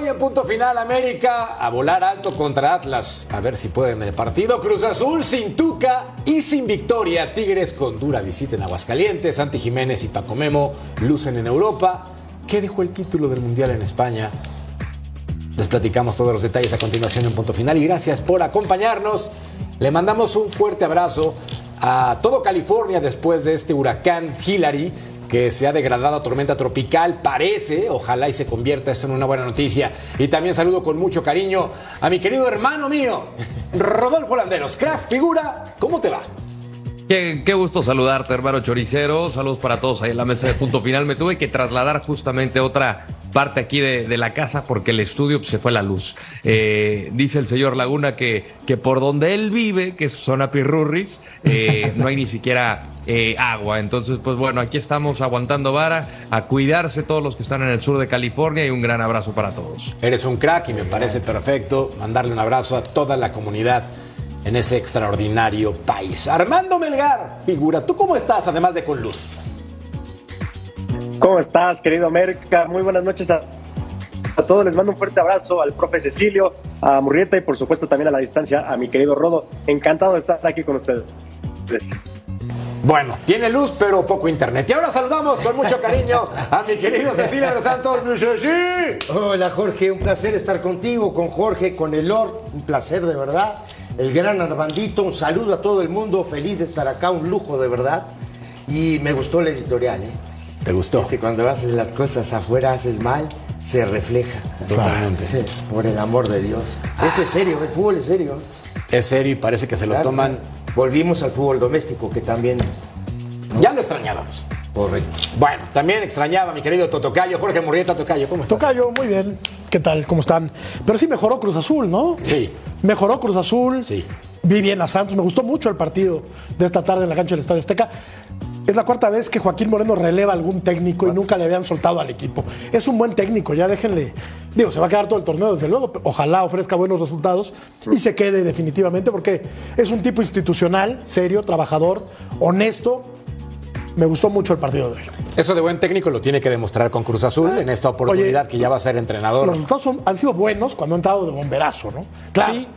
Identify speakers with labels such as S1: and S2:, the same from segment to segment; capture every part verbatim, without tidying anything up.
S1: Hoy en Punto Final, América a volar alto contra Atlas. A ver si pueden el partido. Cruz Azul sin Tuca y sin victoria. Tigres con dura visita en Aguascalientes. Santi Jiménez y Paco Memo lucen en Europa. ¿Qué dejó el título del Mundial en España? Les platicamos todos los detalles a continuación en Punto Final. Y gracias por acompañarnos. Le mandamos un fuerte abrazo a todo California después de este huracán Hillary, que se ha degradado a tormenta tropical, parece, ojalá y se convierta esto en una buena noticia. Y también saludo con mucho cariño a mi querido hermano mío, Rodolfo Landeros. Crack, figura, ¿cómo te va?
S2: Qué, qué gusto saludarte, hermano choricero. Saludos para todos ahí en la mesa de Punto Final. Me tuve que trasladar justamente a otra parte aquí de, de la casa porque el estudio pues, se fue la luz. Eh, dice el señor Laguna que, que por donde él vive, que es zona Pirurris, eh, no hay ni siquiera eh, agua. Entonces, pues bueno, aquí estamos aguantando vara, a cuidarse todos los que están en el sur de California y un gran abrazo para todos.
S1: Eres un crack y me parece perfecto mandarle un abrazo a toda la comunidad en ese extraordinario país. Armando Melgar, figura, ¿tú cómo estás además de con luz?
S3: ¿Cómo estás, querido América? Muy buenas noches a, a todos. Les mando un fuerte abrazo al profe Cecilio, a Murrieta y por supuesto también a la distancia a mi querido Rodo. Encantado de estar aquí con ustedes.
S1: Bueno, tiene luz pero poco internet. Y ahora saludamos con mucho cariño a mi querido Cecilio de los Santos. ¡Mi Ceci!
S4: Hola Jorge, un placer estar contigo, con Jorge, con Elor, un placer de verdad. El gran Armandito, un saludo a todo el mundo, feliz de estar acá, un lujo de verdad. Y me gustó el editorial, ¿eh?
S1: ¿Te gustó?
S4: Es que cuando haces las cosas afuera haces mal, se refleja.
S1: Totalmente.
S4: Sí, por el amor de Dios. Ah. Esto es serio, el fútbol es serio.
S1: Es serio y parece que se lo claro, toman.
S4: Volvimos al fútbol doméstico, que también... ¿no?
S1: Ya lo extrañábamos.
S4: Correcto.
S1: Bueno, también extrañaba a mi querido Totocayo, Jorge Murrieta. Tocayo, ¿cómo estás?
S5: Tocayo, muy bien. ¿Qué tal? ¿Cómo están? Pero sí mejoró Cruz Azul, ¿no?
S1: Sí.
S5: Mejoró Cruz Azul.
S1: Sí.
S5: Vi bien a Santos. Me gustó mucho el partido de esta tarde en la cancha del Estadio Azteca. Es la cuarta vez que Joaquín Moreno releva a algún técnico y nunca le habían soltado al equipo. Es un buen técnico, ya déjenle. Digo, se va a quedar todo el torneo, desde luego. Ojalá ofrezca buenos resultados y se quede definitivamente, porque es un tipo institucional, serio, trabajador, honesto. Me gustó mucho el partido de hoy.
S1: Eso de buen técnico lo tiene que demostrar con Cruz Azul ah, en esta oportunidad oye, que ya va a ser entrenador.
S5: Los resultados son, han sido buenos cuando ha entrado de bomberazo, ¿no? Claro. Sí.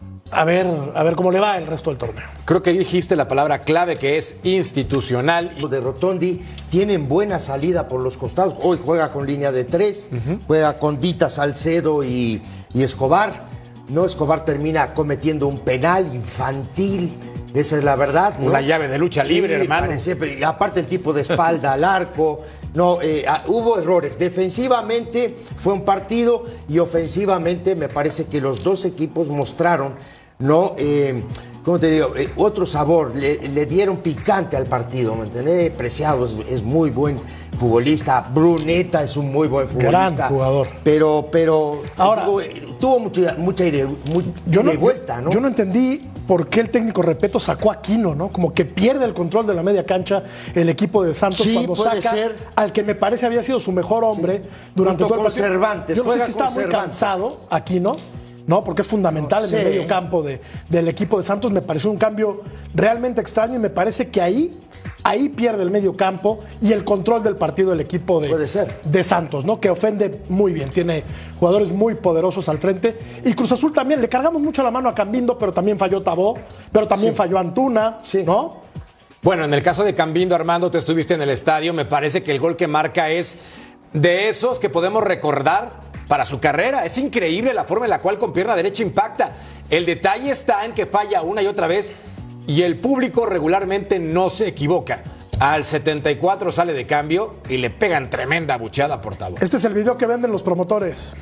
S5: A ver, a ver cómo le va el resto del torneo.
S1: Creo que dijiste la palabra clave, que es institucional.
S4: Los de Rotondi tienen buena salida por los costados. Hoy juega con línea de tres, uh-huh. juega con Dita, Salcedo y, y Escobar. No, Escobar termina cometiendo un penal infantil. Esa es la verdad, ¿no?
S1: Una llave de lucha libre, sí, hermano.
S4: Parece, aparte el tipo de espalda al arco. No, eh, hubo errores. Defensivamente fue un partido y ofensivamente me parece que los dos equipos mostraron, ¿no? Eh, ¿Cómo te digo? Eh, otro sabor. Le, le dieron picante al partido, ¿me entendés? Preciado es, es muy buen futbolista. Bruneta es un muy buen futbolista.
S5: Gran jugador.
S4: Pero, pero
S5: ahora
S4: tuvo, tuvo mucha, mucha idea, muy,
S5: yo no,
S4: de vuelta, ¿no?
S5: Yo no entendí por qué el técnico Repeto sacó a Aquino, ¿no? Como que pierde el control de la media cancha el equipo de Santos
S4: sí,
S5: cuando
S4: puede
S5: saca
S4: ser.
S5: Al que me parece había sido su mejor hombre sí. durante
S4: Junto
S5: todo el
S4: partido. Cervantes,
S5: yo no sé si estaba muy
S4: Cervantes.
S5: cansado Aquino, ¿no? Porque es fundamental no sé. en el medio campo de, del equipo de Santos. Me pareció un cambio realmente extraño y me parece que ahí, ahí pierde el medio campo y el control del partido del equipo de,
S4: Puede ser.
S5: de Santos, ¿no? Que ofende muy bien, tiene jugadores muy poderosos al frente. Y Cruz Azul también, le cargamos mucho la mano a Cambindo, pero también falló Tabó, pero también sí. falló Antuna, sí. ¿no?
S1: Bueno, en el caso de Cambindo, Armando, tú estuviste en el estadio, me parece que el gol que marca es de esos que podemos recordar para su carrera. Es increíble la forma en la cual con pierna derecha impacta. El detalle está en que falla una y otra vez y el público regularmente no se equivoca. Al setenta y cuatro sale de cambio y le pegan tremenda buchada por Tabó.
S5: Este es el video que venden los promotores.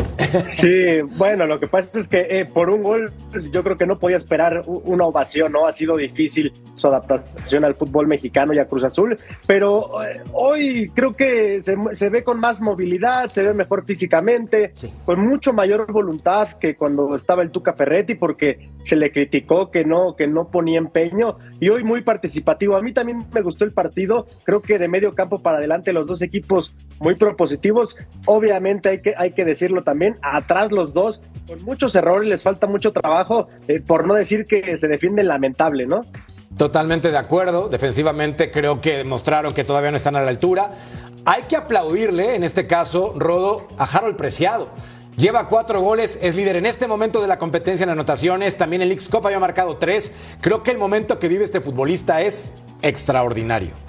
S3: Sí, bueno, lo que pasa es que eh, por un gol yo creo que no podía esperar una ovación, ¿no? Ha sido difícil su adaptación al fútbol mexicano y a Cruz Azul, pero eh, hoy creo que se, se ve con más movilidad, se ve mejor físicamente, sí. con mucho mayor voluntad que cuando estaba el Tuca Ferretti, porque se le criticó que no, que no ponía empeño, y hoy muy participativo. A mí también me gustó el partido, creo que de medio campo para adelante los dos equipos muy propositivos. Obviamente hay que, hay que decirlo también, atrás los dos con muchos errores, les falta mucho trabajo, eh, por no decir que se defienden lamentable, ¿no?
S1: Totalmente de acuerdo. Defensivamente creo que demostraron que todavía no están a la altura. Hay que aplaudirle, en este caso, Rodo, a Harold Preciado. Lleva cuatro goles, es líder en este momento de la competencia en anotaciones. También en Leagues Cup había marcado tres. Creo que el momento que vive este futbolista es extraordinario.